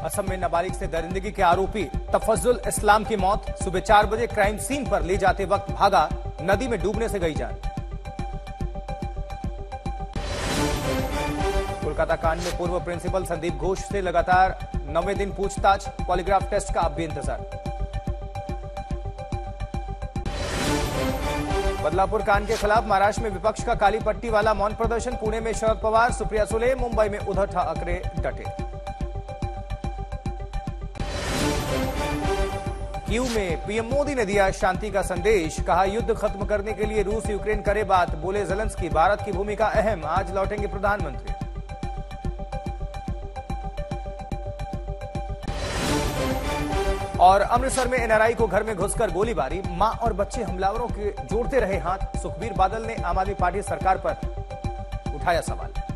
असम में नाबालिग से दरिंदगी के आरोपी तफज्जुल इस्लाम की मौत। सुबह 4 बजे क्राइम सीन पर ले जाते वक्त भागा, नदी में डूबने से गई जान। कोलकाता कांड में पूर्व प्रिंसिपल संदीप घोष से लगातार 9वें दिन पूछताछ, पॉलीग्राफ टेस्ट का अब भी इंतजार। बदलापुर कांड के खिलाफ महाराष्ट्र में विपक्ष का काली पट्टी वाला मौन प्रदर्शन। पुणे में शरद पवार, सुप्रिया सुले, मुंबई में उद्धव ठाकरे डटे। कीव में पीएम मोदी ने दिया शांति का संदेश, कहा युद्ध खत्म करने के लिए रूस यूक्रेन करे बात। बोले ज़ेलेंस्की, भारत की भूमिका अहम, आज लौटेंगे प्रधानमंत्री। और अमृतसर में एनआरआई को घर में घुसकर गोलीबारी, मां और बच्चे हमलावरों के जोड़ते रहे हाथ। सुखबीर बादल ने आम आदमी पार्टी सरकार पर उठाया सवाल।